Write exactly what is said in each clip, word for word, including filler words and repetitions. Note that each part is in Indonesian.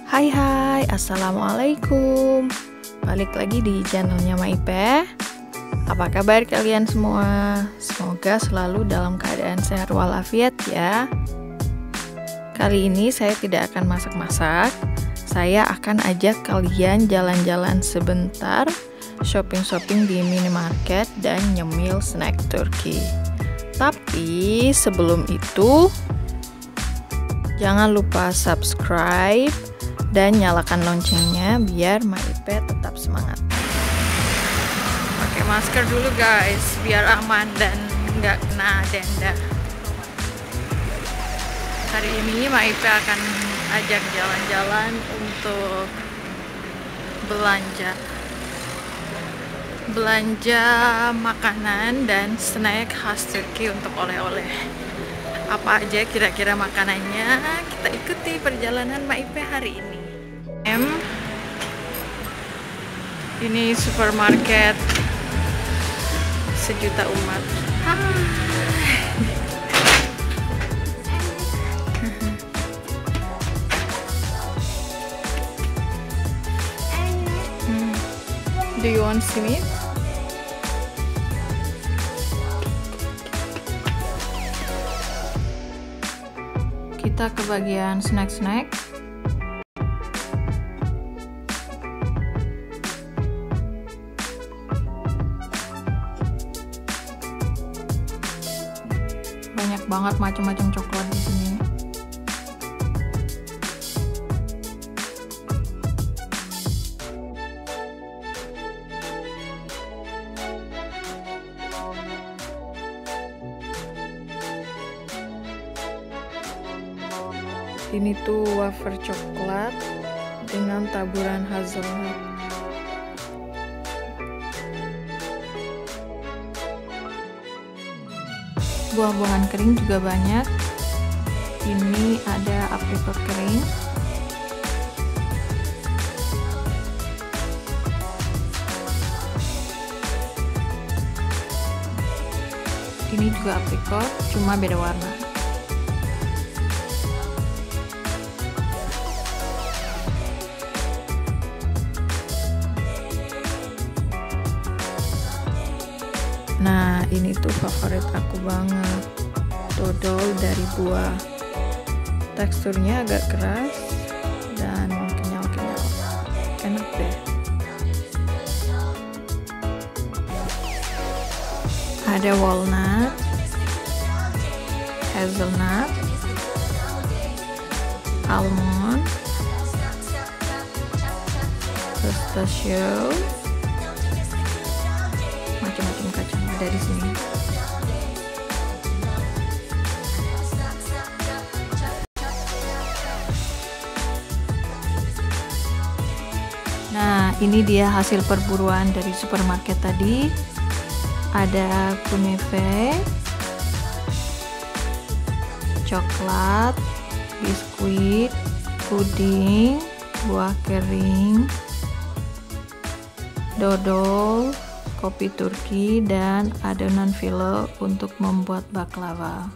Hai hai, assalamualaikum. Balik lagi di channelnya Maipe. Apa kabar kalian semua? Semoga selalu dalam keadaan sehat walafiat ya. Kali ini saya tidak akan masak-masak. Saya akan ajak kalian jalan-jalan sebentar, shopping-shopping di minimarket dan nyemil snack Turki. Tapi sebelum itu, jangan lupa subscribe dan nyalakan loncengnya biar Maipe tetap semangat. Pakai masker dulu guys, biar aman dan nggak kena denda. Hari ini Maipe akan ajak jalan-jalan untuk belanja. Belanja makanan dan snack khas Turki untuk oleh-oleh. Apa aja kira-kira makanannya? Kita ikuti perjalanan Maipe hari ini. M Ini supermarket sejuta umat. hmm. Do you want to see me? Kita ke bagian snack-snack. Banyak banget macam-macam coklat di sini. Ini tuh wafer coklat dengan taburan hazelnut. Buah-buahan kering juga banyak. Ini ada aprikot kering. Ini juga aprikot, cuma beda warna. Nah, ini tuh favorit aku banget, dodol dari buah. Teksturnya agak keras dan kenyal-kenyal, enak deh. Ada walnut, hazelnut, almond, pistachio, macam-macam kacang ada di sini. Nah, ini dia hasil perburuan dari supermarket tadi. Ada kunefe, coklat, biskuit, puding, buah kering, dodol, kopi Turki, dan adonan filo untuk membuat baklava.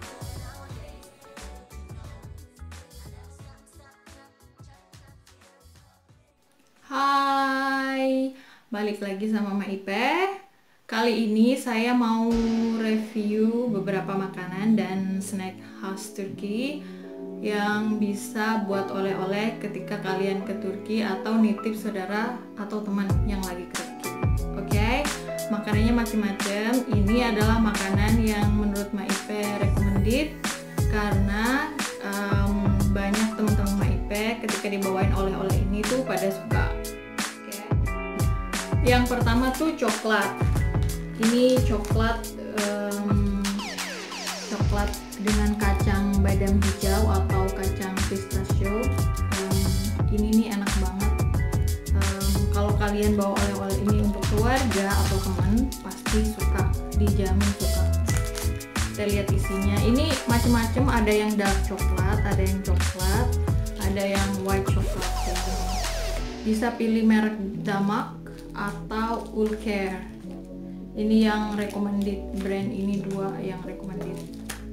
Hai, balik lagi sama Maipe. Kali ini saya mau review beberapa makanan dan snack khas Turki yang bisa buat oleh-oleh ketika kalian ke Turki atau nitip saudara atau teman yang lagi ke Turki. Oke, okay? Makanannya macam-macam. Ini adalah makanan yang menurut Maipe recommended karena um, banyak teman-teman Maipe ketika dibawain oleh-oleh ini tuh pada suka. Oke. Okay? Yang pertama tuh coklat. Ini coklat um, coklat dengan kacang badam hijau atau kacang pistachio. Um, ini nih enak banget. Um, kalau kalian bawa oleh-oleh ini untuk keluarga atau teman pasti suka, dijamin suka. Kita lihat isinya. Ini macam-macam, ada yang dark coklat, ada yang coklat, ada yang white coklat. Bisa pilih merek Damak atau Ulker. Ini yang recommended, brand ini dua yang recommended.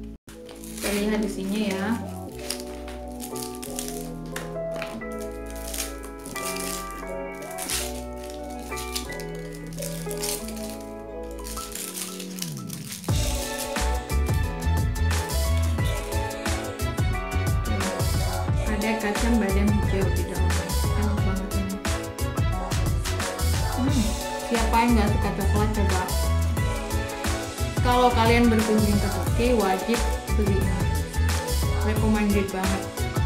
Kita lihat isinya ya. kacang badam hijau di dalamnya. Enak banget ini. Hmm, siapa yang nggak suka coklat coba? Kalau kalian berkunjung ke Turki wajib beli ini. Recommended banget.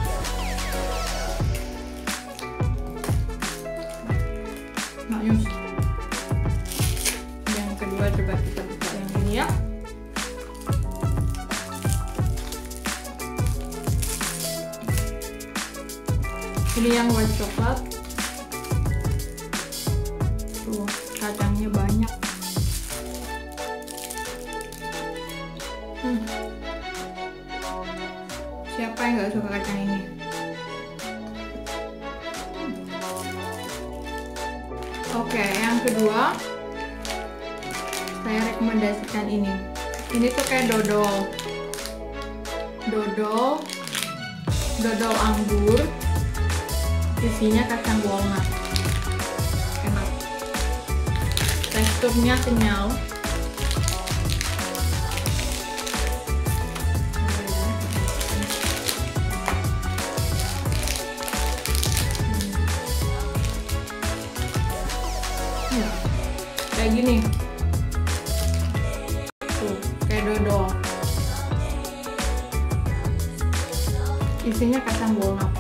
Maknyus. Yang kedua coba kita buka yang ini ya. Ini yang white coklat. Tuh, kacangnya banyak. Hmm. Siapa yang nggak suka kacang ini? Hmm. Oke, yang kedua saya rekomendasikan ini. Ini tuh kayak dodol, dodol, dodol anggur. Isinya kacang walnut. Enak. Teksturnya kenyal. Hmm. Kayak gini. Tuh, kayak dodol. Isinya kacang walnut.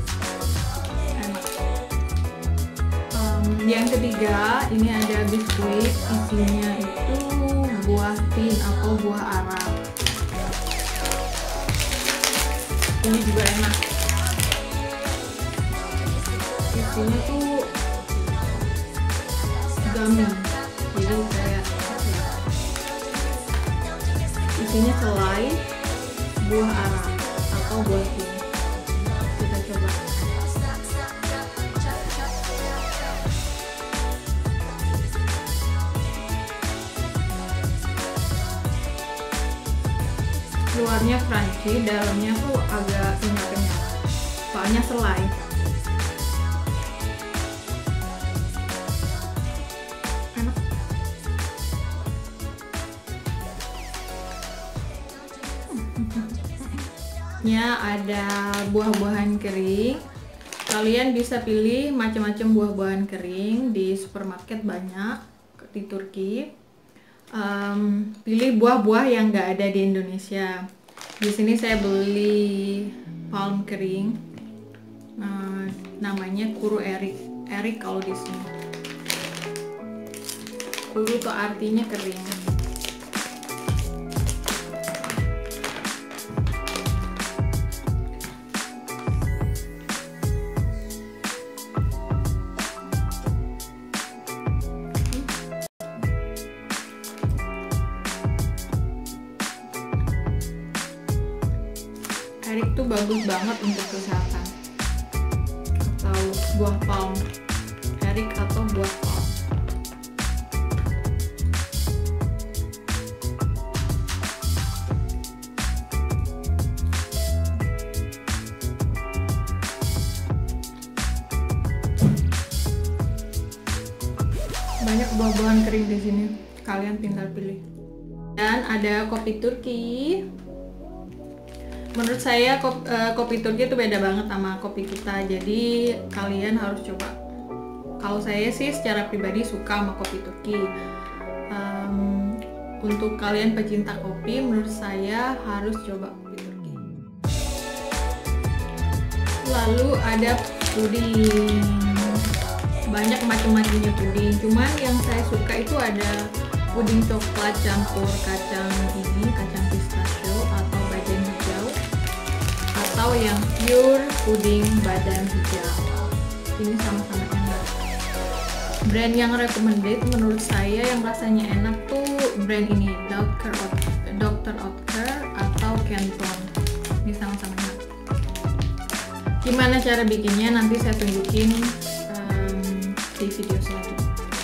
Yang ketiga, ini ada biskuit, isinya itu buah tin atau buah Arab. Ini juga enak. Isinya tuh gummy, jadi kayak isinya selai buah Arab atau buah tin. Kita coba. Luarnya crunchy, dalamnya tuh agak kenyal-kenyal. Soalnya selai. Enak. Ya, ada buah-buahan kering. Kalian bisa pilih macam-macam buah-buahan kering di supermarket banyak di Turki. Um, pilih buah-buah yang nggak ada di Indonesia. Di sini saya beli palm kering, uh, namanya kuru erik. Erik kalau di sini. Kuru itu artinya kering. Erik tuh bagus banget untuk kesehatan. Atau buah palm. Erik atau buah palm. Banyak buah-buahan kering di sini. Kalian tinggal pilih. Dan ada kopi Turki. Menurut saya kopi, uh, kopi Turki itu beda banget sama kopi kita, jadi kalian harus coba. Kalau saya sih secara pribadi suka sama kopi Turki. Um, untuk kalian pecinta kopi, menurut saya harus coba kopi Turki. Lalu ada puding, banyak macam-macamnya puding. Cuman yang saya suka itu ada puding coklat campur kacang ini, kacang pistachio atau badam hijau, atau yang pure puding badam hijau. Ini sama-sama enak. Brand yang recommended menurut saya yang rasanya enak tuh brand ini, dokter Oetker, dokter Oetker atau Canton. Ini sama-sama enak. Gimana cara bikinnya nanti saya tunjukin um, di video selanjutnya.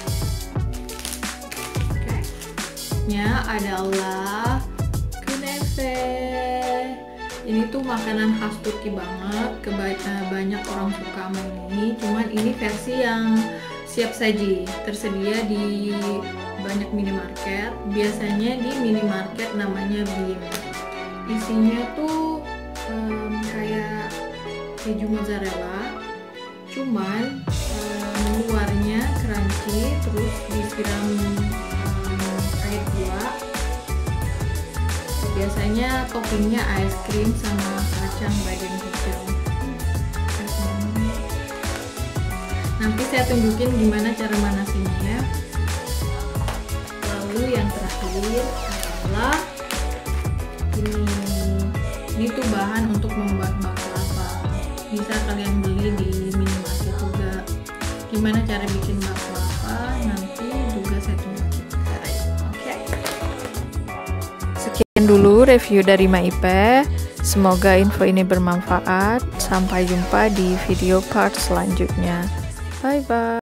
Oke, nya adalah kunefe. Ini tuh makanan khas Turki banget, Keba- banyak orang suka sama ini. Cuman ini versi yang siap saji, tersedia di banyak minimarket. Biasanya di minimarket namanya Bim. Isinya tuh um, kayak keju mozzarella, cuman um, luarnya crunchy, terus disiram um, air gula. Biasanya toppingnya es krim sama kacang bagian kecil. Nanti saya tunjukin gimana cara manasinnya ya. Lalu yang terakhir adalah ini. Ini tuh bahan untuk membuat baklava. Bisa kalian beli di minimarket juga. Gimana cara bikin baklava? Nanti juga saya tunjukin. Oke. Sekian dulu review dari Maipe. Semoga info ini bermanfaat. Sampai jumpa di video part selanjutnya. Bye bye.